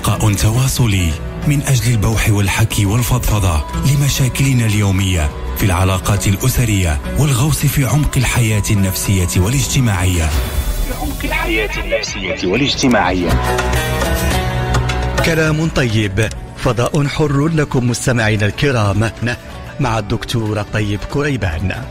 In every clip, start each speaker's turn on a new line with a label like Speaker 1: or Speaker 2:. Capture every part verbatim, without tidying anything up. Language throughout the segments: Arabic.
Speaker 1: لقاء تواصلي من أجل البوح والحكي والفضفضة لمشاكلنا اليومية في العلاقات الأسرية والغوص في عمق الحياة النفسية والاجتماعية في عمق الحياة النفسية والاجتماعية.
Speaker 2: كلام طيب، فضاء حر لكم مستمعينا الكرام، مع الدكتور طيب كريبان.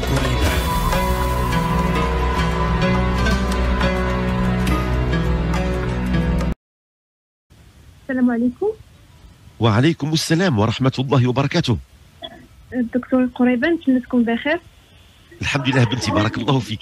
Speaker 3: السلام عليكم.
Speaker 4: وعليكم السلام ورحمة الله وبركاته.
Speaker 3: الدكتور قريبان، كنتكم بخير؟
Speaker 4: الحمد لله بنتي، بارك الله فيك.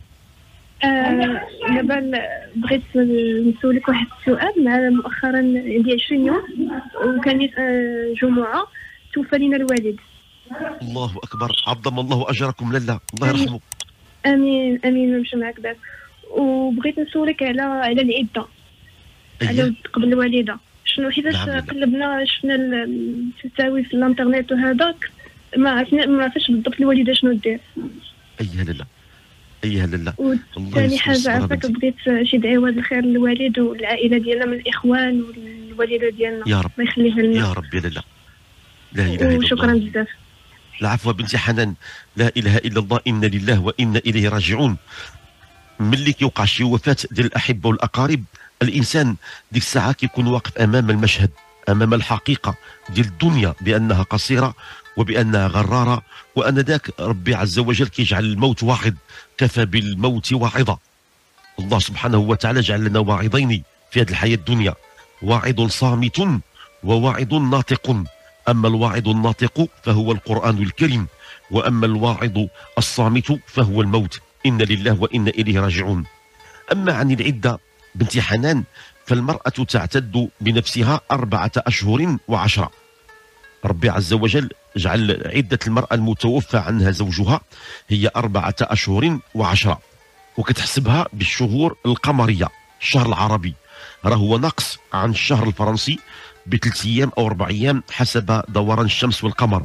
Speaker 3: دابا آه بغيت نسولك واحد السؤال. مع مؤخرا عندي عشرين يوم وكان آه جمعة توفى لنا الوالد.
Speaker 4: الله أكبر، عظم الله أجركم لله، الله يرحمه.
Speaker 3: امين امين. نمشي معك دابا، وبغيت نسولك على على العده. أيه؟ على قبل الوالده شنو، حيتاش نعم قلبنا شفنا الفتاوي في الانترنت وهذاك ما عرفنا ما عرفاش بالضبط الوالده شنو دير.
Speaker 4: اييه لالا اييه لالا.
Speaker 3: وثاني حاجه عافاك بغيت شي دعوه الخير للوالد والعائله ديالنا من الاخوان والوالده ديالنا،
Speaker 4: يا رب
Speaker 3: الله يخليها لنا
Speaker 4: يا رب يا لالا. لا اله الا الله.
Speaker 3: وشكرا بزاف.
Speaker 4: العفو بنتي حنان، لا اله الا الله، انا لله وانا اليه راجعون. ملي كيوقع شي وفاه ديال الاحبه والاقارب، الانسان ديك الساعه كيكون واقف امام المشهد، امام الحقيقه ديال الدنيا بانها قصيره وبانها غراره، وان ذاك ربي عز وجل كيجعل الموت واعظ، كفى بالموت واعظا. الله سبحانه وتعالى جعل لنا واعظين في هذه الحياه الدنيا، واعظ صامت وواعظ ناطق. اما الواعظ الناطق فهو القران الكريم، واما الواعظ الصامت فهو الموت. إنا لله وإنا إليه راجعون. أما عن العدة بنتي حنان، فالمرأة تعتد بنفسها أربعة أشهر وعشرة. ربي عز وجل جعل عدة المرأة المتوفى عنها زوجها هي أربعة أشهر وعشرة، وكتحسبها بالشهور القمرية. الشهر العربي راه هو نقص عن الشهر الفرنسي بثلاث أيام أو أربع أيام حسب دوران الشمس والقمر.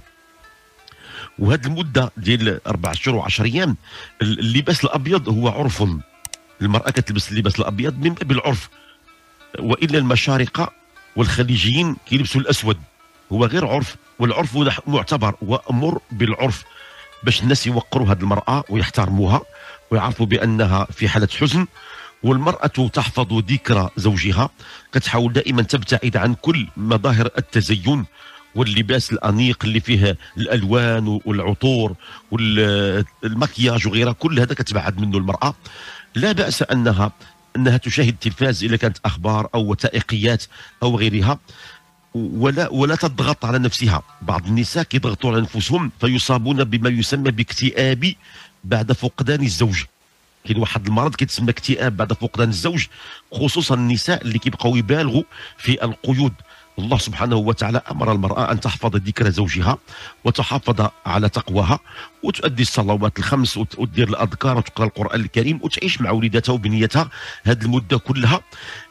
Speaker 4: وهذه المده ديال أربع شهور وعشر ايام، اللباس الابيض هو عرف، المراه كتلبس اللباس الابيض من باب العرف، والا المشارقه والخليجيين كيلبسوا الاسود، هو غير عرف، والعرف معتبر وامر بالعرف باش الناس يوقروا هذه المراه ويحترموها ويعرفوا بانها في حاله حزن. والمراه تحفظ ذكرى زوجها، كتحاول دائما تبتعد عن كل مظاهر التزين واللباس الانيق اللي فيه الالوان والعطور والمكياج وغيرها، كل هذا كتبعد منه المراه. لا باس انها انها تشاهد التلفاز اذا كانت اخبار او وثائقيات او غيرها، ولا ولا تضغط على نفسها. بعض النساء كيضغطوا على انفسهم فيصابون بما يسمى باكتئاب بعد فقدان الزوج. كاين واحد المرض كيتسمى اكتئاب بعد فقدان الزوج، خصوصا النساء اللي كيبقاو يبالغوا في القيود. الله سبحانه وتعالى أمر المرأة أن تحفظ ذكر زوجها وتحافظ على تقواها وتؤدي الصلوات الخمس وتدير الأذكار وتقرأ القرآن الكريم وتعيش مع وليدتها وبنيتها هذه المدة كلها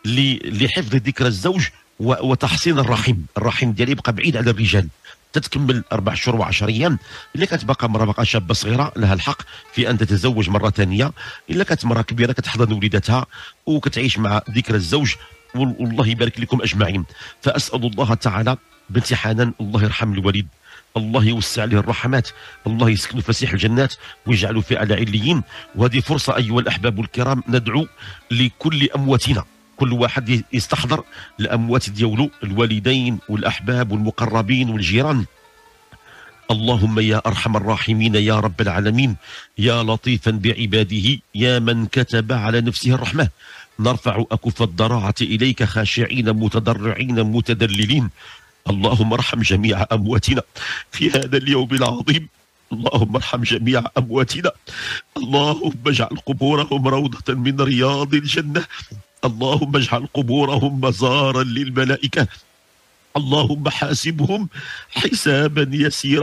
Speaker 4: لحفظ ذكر الزوج وتحصين الرحم. الرحم ديالي يبقى بعيد على الرجال. تتكمل أربع شهور وعشر أيام. إلا كانت باقا مرة باقا شابة صغيرة لها الحق في أن تتزوج مرة ثانية. إلا كانت مرة كبيرة كتحضن وليدتها وكتعيش مع ذكر الزوج. والله يبارك لكم أجمعين. فأسأل الله تعالى بنتي حنان الله يرحم الوالد، الله يوسع له الرحمات، الله يسكنه فسيح الجنات ويجعله في أعلى عليين. وهذه فرصة أيها الأحباب الكرام ندعو لكل أمواتنا، كل واحد يستحضر الأموات ديالو، الوالدين والأحباب والمقربين والجيران. اللهم يا أرحم الراحمين يا رب العالمين، يا لطيفا بعباده، يا من كتب على نفسه الرحمة، نرفع أكف الضراعة إليك خاشعين متضرعين متذللين. اللهم ارحم جميع أمواتنا في هذا اليوم العظيم. اللهم ارحم جميع أمواتنا. اللهم اجعل قبورهم روضة من رياض الجنة. اللهم اجعل قبورهم مزارا للملائكة. اللهم حاسبهم حسابا يسيرا.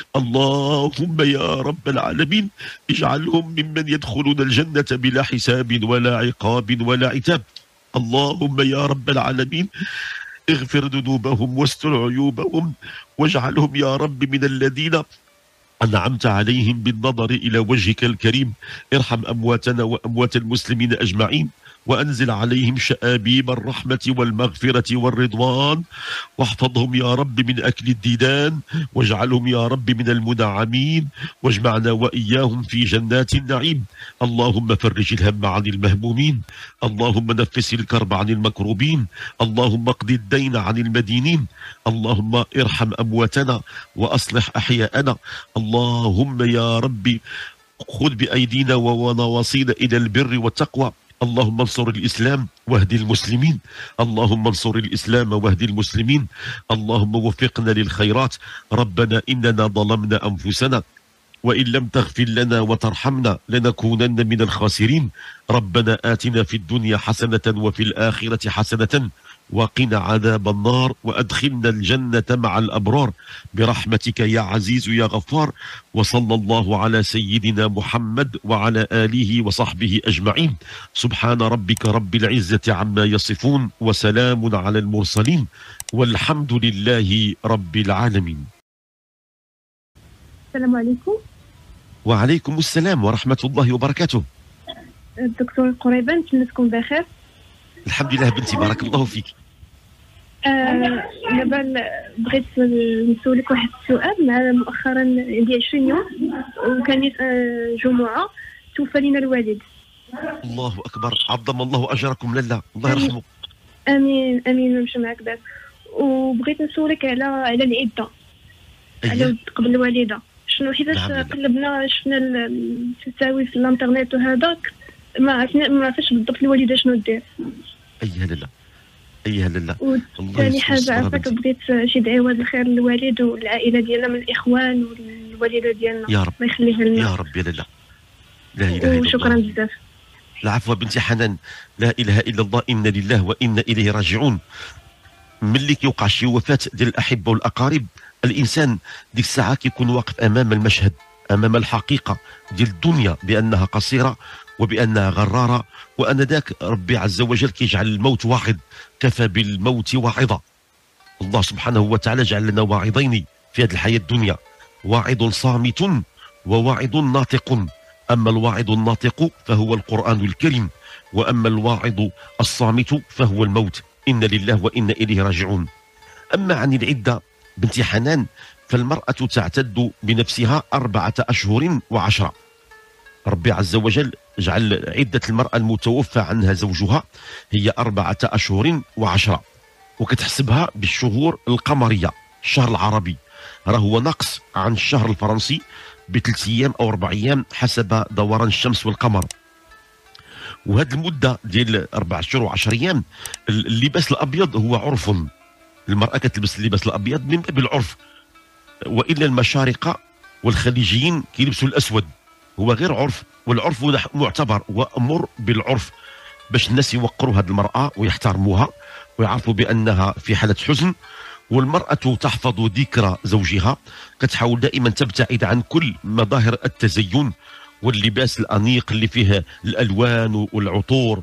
Speaker 4: اللهم يا رب العالمين اجعلهم ممن يدخلون الجنة بلا حساب ولا عقاب ولا عتاب. اللهم يا رب العالمين اغفر ذنوبهم واستر عيوبهم واجعلهم يا رب من الذين أنعمت عليهم بالنظر إلى وجهك الكريم. ارحم أمواتنا وأموات المسلمين أجمعين، وأنزل عليهم شآبيب الرحمة والمغفرة والرضوان، واحفظهم يا رب من أكل الديدان، واجعلهم يا رب من المنعمين، واجمعنا وإياهم في جنات النعيم. اللهم فرج الهم عن المهمومين، اللهم نفس الكرب عن المكروبين، اللهم اقض الدين عن المدينين، اللهم ارحم أمواتنا وأصلح أحياءنا. اللهم يا رب خذ بأيدينا ونواصينا إلى البر والتقوى. اللهم انصر الإسلام واهد المسلمين، اللهم انصر الإسلام واهد المسلمين، اللهم وفقنا للخيرات. ربنا إننا ظلمنا أنفسنا وإن لم تغفر لنا وترحمنا لنكونن من الخاسرين. ربنا آتنا في الدنيا حسنة وفي الآخرة حسنة وقنا عذاب النار، وأدخلنا الجنة مع الأبرار برحمتك يا عزيز يا غفار. وصلى الله على سيدنا محمد وعلى آله وصحبه أجمعين. سبحان ربك رب العزة عما يصفون، وسلام على المرسلين، والحمد لله رب العالمين.
Speaker 3: السلام عليكم.
Speaker 4: وعليكم السلام ورحمة الله وبركاته.
Speaker 3: الدكتور قريبا، نتمنى تكون بخير.
Speaker 4: الحمد لله بنتي، بارك الله فيك.
Speaker 3: دابا آه بغيت نسولك واحد السؤال. مع مؤخرا عندي عشرين يوم وكانت آه جمعة توفى لنا الوالد.
Speaker 4: الله أكبر، عظم الله أجركم لله، الله يرحمه.
Speaker 3: امين امين. نمشي معك دابا، وبغيت نسولك على على العده، على قبل الوالده. شنو حيتاش نعم قلبنا شفنا الفتاوي في الانترنت وهذاك، ما عرفنا ما عرفتش بالضبط الوالده شنو دير.
Speaker 4: ايها لله ايها لله.
Speaker 3: وثاني حاجه عرفتك بغيت شي دعوه الخير للوالد والعائله ديالنا من الاخوان والوالده ديالنا.
Speaker 4: يا رب
Speaker 3: الله يخليها لنا
Speaker 4: يا رب يا لله. لا اله الا الله.
Speaker 3: وشكرا بزاف.
Speaker 4: العفو بنتي حنان، لا اله الا الله، انا لله وانا اليه راجعون. ملي كيوقع شي وفاه ديال الاحبه والاقارب، الانسان ديك الساعه كيكون واقف امام المشهد، امام الحقيقه ديال الدنيا بانها قصيره وبانها غراره، وان ذاك ربي عز وجل كيجعل الموت واعظ، كفى بالموت واعظا. الله سبحانه وتعالى جعل لنا واعظين في هذه الحياه الدنيا، واعظ صامت وواعظ ناطق. اما الواعظ الناطق فهو القران الكريم، واما الواعظ الصامت فهو الموت. إنا لله وإنا إليه راجعون. أما عن العدة بنتي حنان، فالمرأة تعتد بنفسها أربعة أشهر وعشرة. ربي عز وجل جعل عدة المرأة المتوفى عنها زوجها هي أربعة أشهر وعشرة، وكتحسبها بالشهور القمرية. الشهر العربي راه هو نقص عن الشهر الفرنسي بثلاث أيام أو أربع أيام حسب دوران الشمس والقمر. وهذه المده ديال أربعة أشهر وعشر أيام، اللباس الابيض هو عرف، المراه كتلبس اللباس الابيض من باب العرف، والا المشارقه والخليجيين كيلبسوا الاسود، هو غير عرف، والعرف معتبر وامر بالعرف باش الناس يوقروا هذه المراه ويحترموها ويعرفوا بانها في حاله حزن. والمراه تحفظ ذكرى زوجها، كتحاول دائما تبتعد عن كل مظاهر التزين واللباس الانيق اللي فيه الالوان والعطور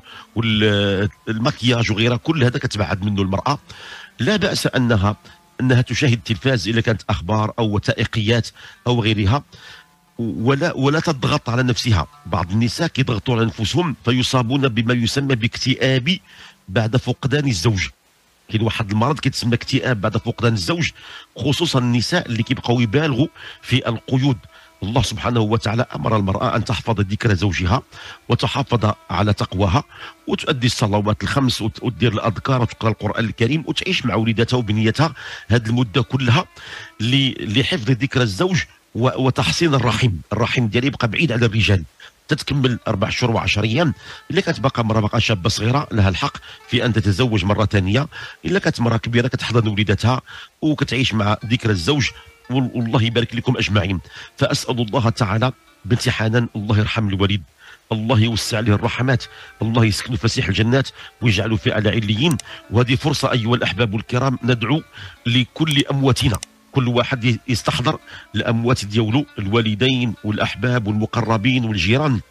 Speaker 4: والمكياج وغيرها، كل هذا كتبعد منه المراه. لا باس انها انها تشاهد التلفاز اذا كانت اخبار او وثائقيات او غيرها، ولا ولا تضغط على نفسها. بعض النساء كيضغطوا على انفسهم فيصابون بما يسمى باكتئاب بعد فقدان الزوج. كاين واحد المرض كيتسمى اكتئاب بعد فقدان الزوج، خصوصا النساء اللي كيبقاو يبالغوا في القيود. الله سبحانه وتعالى أمر المرأة أن تحفظ ذكر زوجها وتحافظ على تقواها وتؤدي الصلوات الخمس وتدير الأذكار وتقرأ القرآن الكريم وتعيش مع وليدتها وبنيتها هذه المدة كلها لحفظ ذكر الزوج وتحصين الرحم. الرحم ديالها يبقى بعيد على الرجال. تتكمل أربع شهور وعشر أيام. إلا كانت باقا مرة باقا شابة صغيرة لها الحق في أن تتزوج مرة ثانية. إلا كانت مرة كبيرة كتحضن وليدتها وكتعيش مع ذكر الزوج. والله يبارك لكم أجمعين. فأسأل الله تعالى بنتي حنان الله يرحم الوالد، الله يوسع عليه الرحمات، الله يسكنه فسيح الجنات ويجعله في أعلى عليين. وهذه فرصة أيها الأحباب الكرام ندعو لكل أمواتنا، كل واحد يستحضر الأموات ديالو، الوالدين والأحباب والمقربين والجيران.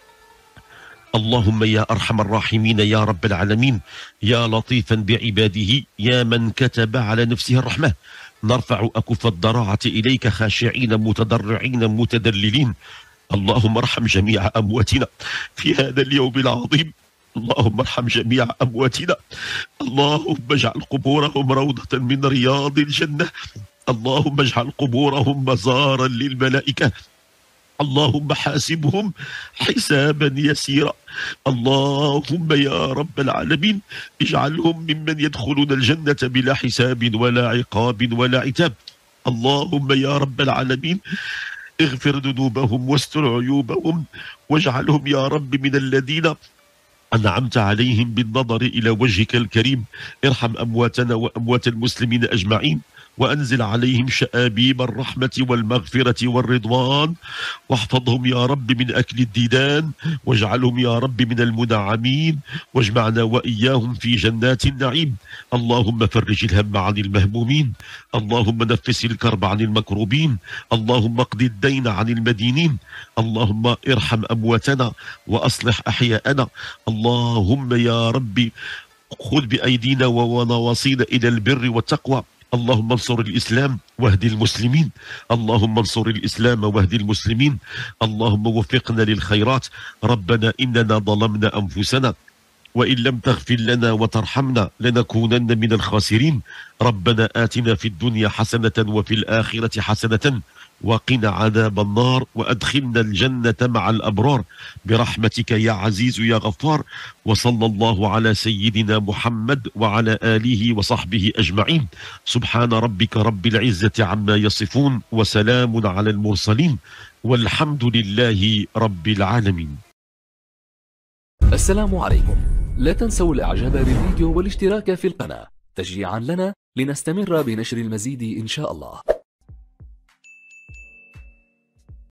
Speaker 4: اللهم يا أرحم الراحمين يا رب العالمين، يا لطيفا بعباده، يا من كتب على نفسه الرحمة، نرفع أكف الضراعة إليك خاشعين متضرعين متذللين. اللهم ارحم جميع أمواتنا في هذا اليوم العظيم. اللهم ارحم جميع أمواتنا. اللهم اجعل قبورهم روضة من رياض الجنة. اللهم اجعل قبورهم مزارا للملائكة. اللهم حاسبهم حسابا يسيرا. اللهم يا رب العالمين اجعلهم ممن يدخلون الجنة بلا حساب ولا عقاب ولا عتاب. اللهم يا رب العالمين اغفر ذنوبهم واستر عيوبهم واجعلهم يا رب من الذين أنعمت عليهم بالنظر إلى وجهك الكريم. ارحم أمواتنا وأموات المسلمين أجمعين، وأنزل عليهم شآبيب الرحمة والمغفرة والرضوان، واحفظهم يا رب من أكل الديدان، واجعلهم يا رب من المنعمين، واجمعنا وإياهم في جنات النعيم. اللهم فرج الهم عن المهمومين، اللهم نفس الكرب عن المكروبين، اللهم اقض الدين عن المدينين، اللهم ارحم أمواتنا وأصلح أحياءنا. اللهم يا رب خذ بأيدينا ونواصينا إلى البر والتقوى. اللهم انصر الإسلام واهدي المسلمين. اللهم انصر الإسلام واهدي المسلمين. اللهم وفقنا للخيرات. ربنا إننا ظلمنا أنفسنا وإن لم تغفر لنا وترحمنا لنكونن من الخاسرين. ربنا آتنا في الدنيا حسنة وفي الآخرة حسنة وقنا عذاب النار وأدخلنا الجنة مع الأبرار برحمتك يا عزيز يا غفار. وصلى الله على سيدنا محمد وعلى آله وصحبه أجمعين. سبحان ربك رب العزة عما يصفون وسلام على المرسلين والحمد لله رب العالمين.
Speaker 5: السلام عليكم. لا تنسوا الإعجاب بالفيديو والاشتراك في القناة تشجيعا لنا لنستمر بنشر المزيد إن شاء الله.